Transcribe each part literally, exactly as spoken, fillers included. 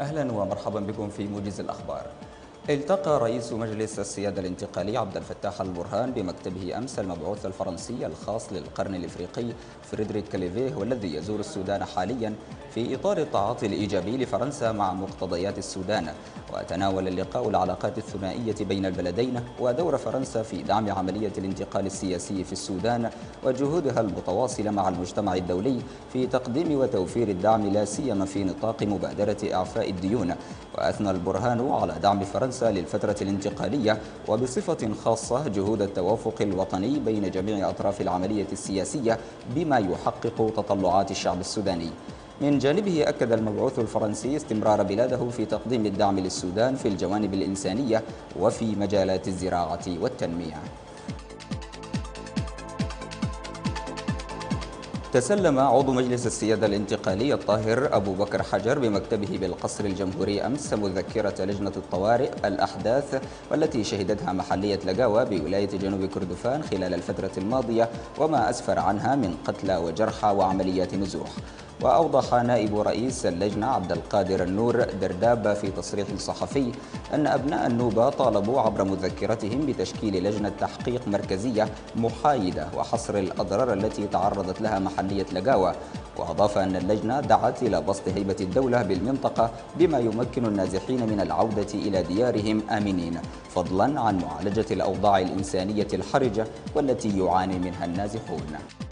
أهلا ومرحبا بكم في موجز الأخبار. التقى رئيس مجلس السيادة الانتقالي عبد الفتاح البرهان بمكتبه أمس المبعوث الفرنسي الخاص للقرن الإفريقي فريدريك كاليفيه، والذي يزور السودان حاليا في إطار التعاطي الإيجابي لفرنسا مع مقتضيات السودان. وتناول اللقاء العلاقات الثنائية بين البلدين ودور فرنسا في دعم عملية الانتقال السياسي في السودان وجهودها المتواصلة مع المجتمع الدولي في تقديم وتوفير الدعم، لا سيما في نطاق مبادرة إعفاء الديون. وأثنى البرهان على دعم فرنسا للفترة الانتقالية وبصفة خاصة جهود التوافق الوطني بين جميع أطراف العملية السياسية بما يحقق تطلعات الشعب السوداني. من جانبه أكد المبعوث الفرنسي استمرار بلاده في تقديم الدعم للسودان في الجوانب الإنسانية وفي مجالات الزراعة والتنمية. تسلم عضو مجلس السيادة الانتقالي الطاهر أبو بكر حجر بمكتبه بالقصر الجمهوري أمس مذكرة لجنة الطوارئ الأحداث والتي شهدتها محلية لقاوة بولاية جنوب كردفان خلال الفترة الماضية، وما أسفر عنها من قتلى وجرحى وعمليات نزوح. وأوضح نائب رئيس اللجنة عبد القادر النور درداب في تصريح صحفي أن أبناء النوبة طالبوا عبر مذكرتهم بتشكيل لجنة تحقيق مركزية محايدة وحصر الأضرار التي تعرضت لها محلية لقاوة. وأضاف أن اللجنة دعت إلى بسط هيبة الدولة بالمنطقة بما يمكن النازحين من العودة إلى ديارهم آمنين، فضلا عن معالجة الأوضاع الإنسانية الحرجة والتي يعاني منها النازحون.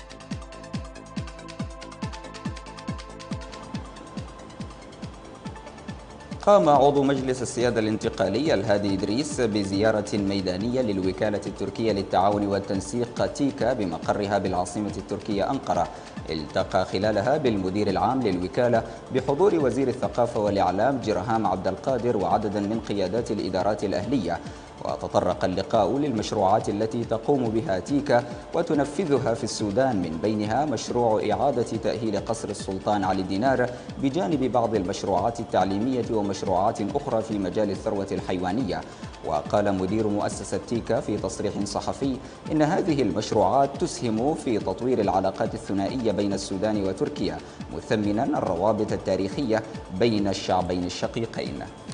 قام عضو مجلس السيادة الانتقالي الهادي إدريس بزيارة ميدانية للوكالة التركية للتعاون والتنسيق تيكا بمقرها بالعاصمة التركية أنقرة. التقى خلالها بالمدير العام للوكالة بحضور وزير الثقافة والإعلام جرهام عبد القادر وعدد من قيادات الإدارات الأهلية. وتطرق اللقاء للمشروعات التي تقوم بها تيكا وتنفذها في السودان، من بينها مشروع إعادة تأهيل قصر السلطان علي دينار، بجانب بعض المشروعات التعليمية ومشروعات أخرى في مجال الثروة الحيوانية. وقال مدير مؤسسة تيكا في تصريح صحفي إن هذه المشروعات تسهم في تطوير العلاقات الثنائية بين السودان وتركيا، مثمنا الروابط التاريخية بين الشعبين الشقيقين.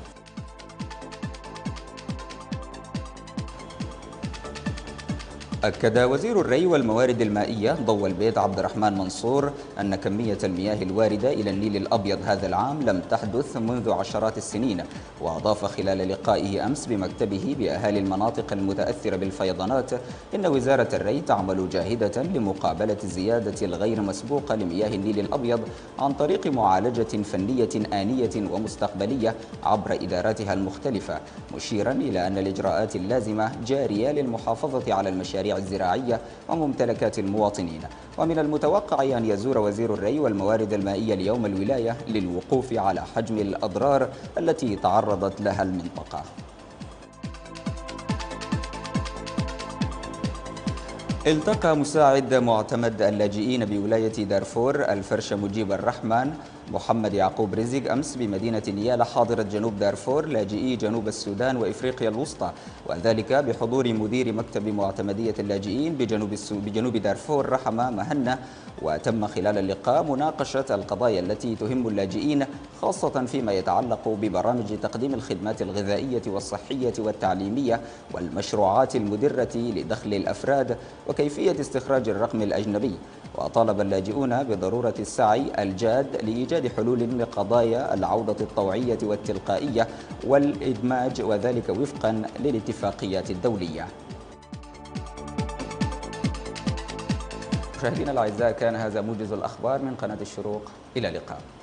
أكد وزير الري والموارد المائية ضوى البيت عبد الرحمن منصور أن كمية المياه الواردة إلى النيل الأبيض هذا العام لم تحدث منذ عشرات السنين. وأضاف خلال لقائه أمس بمكتبه بأهالي المناطق المتأثرة بالفيضانات إن وزارة الري تعمل جاهدة لمقابلة الزيادة الغير مسبوقة لمياه النيل الأبيض عن طريق معالجة فنية آنية ومستقبلية عبر إداراتها المختلفة، مشيرا إلى أن الإجراءات اللازمة جارية للمحافظة على المشاريع الزراعية وممتلكات المواطنين. ومن المتوقع أن يزور وزير الري والموارد المائية اليوم الولاية للوقوف على حجم الأضرار التي تعرضت لها المنطقة. التقى مساعد معتمد اللاجئين بولاية دارفور الفرش مجيب الرحمن محمد يعقوب رزق أمس بمدينة نيالا حاضرة جنوب دارفور لاجئي جنوب السودان وإفريقيا الوسطى، وذلك بحضور مدير مكتب معتمدية اللاجئين بجنوب, بجنوب دارفور رحمة مهنا. وتم خلال اللقاء مناقشة القضايا التي تهم اللاجئين، خاصة فيما يتعلق ببرامج تقديم الخدمات الغذائية والصحية والتعليمية والمشروعات المدرة لدخل الأفراد وكيفية استخراج الرقم الأجنبي. وطالب اللاجئون بضرورة السعي الجاد لإيجاد حلول لقضايا العودة الطوعية والتلقائية والإدماج، وذلك وفقا للاتفاقيات الدولية. مشاهدينا الأعزاء، كان هذا موجز الأخبار من قناة الشروق، إلى اللقاء.